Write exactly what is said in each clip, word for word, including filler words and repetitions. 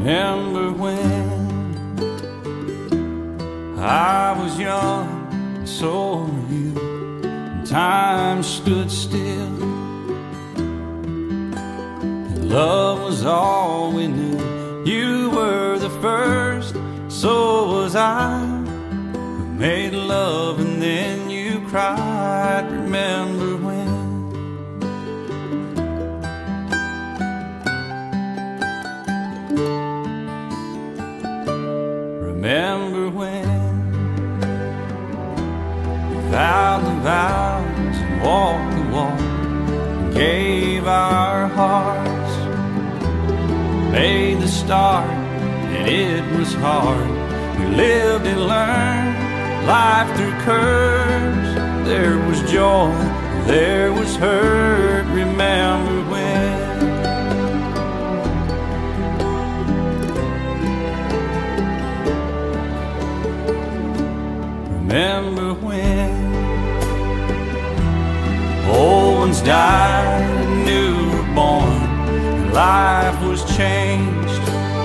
Remember when I was young, and so were you, and time stood still, and love was all we knew. You were the first, so was I, who made love and then you cried. Remember when? Remember when we vowed the vows and walked the walk and gave our hearts, made the start, and it was hard. We lived and learned life through curves. There was joy, there was hurt. Remember when? Remember when old ones died and new were born, and life was changed,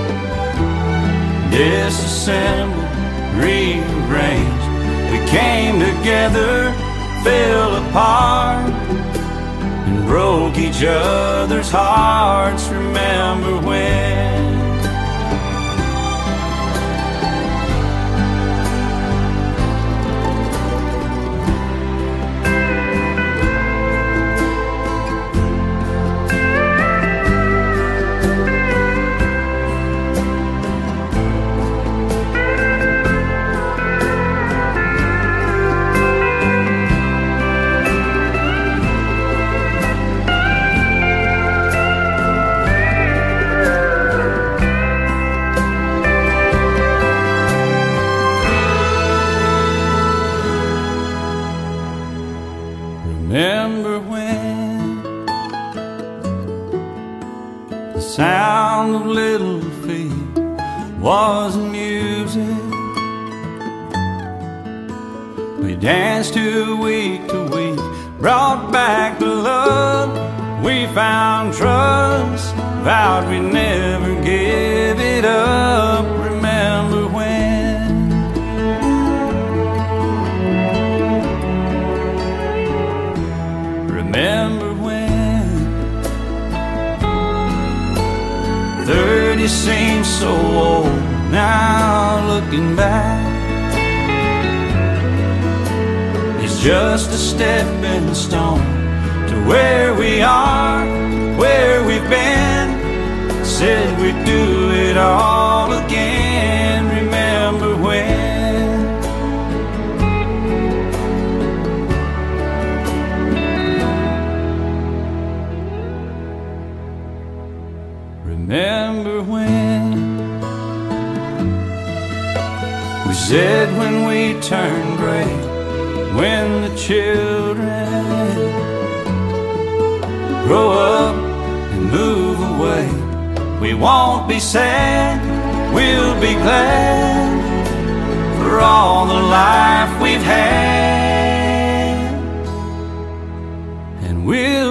disassembled, rearranged. We came together, fell apart, and broke each other's hearts. Remember when? Remember when the sound of little feet was music? We danced to week to week, brought back the love. We found trust, vowed we'd never give it up. Remember when? Remember when thirty seems so old now, looking back. It's just a stepping stone to where we are, where we've been. Said we'd do it all again. Remember when? Remember when we said when we turn gray, when the children grow up and move away, we won't be sad, we'll be glad for all the life we've had, and we'll